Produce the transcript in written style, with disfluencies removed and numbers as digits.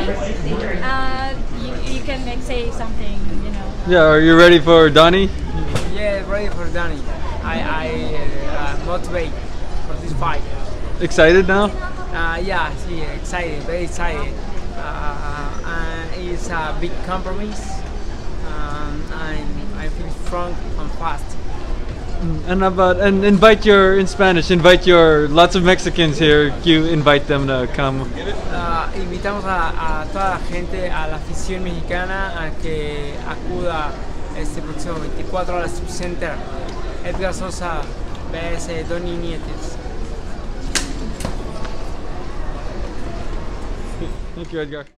You can like say something, you know. Yeah, are you ready for Donnie? Yeah, ready for Donnie. I motivate for this fight. Excited now? Yeah, excited, very excited. And it's a big compromise. I feel strong and fast. And invite your lots of Mexicans here. You invite them to come. Invitamos a toda la gente, a la afición mexicana, a que acuda este próximo 24 al Stub Center. Edgar Sosa vs Donnie Nietes. Thank you, Edgar.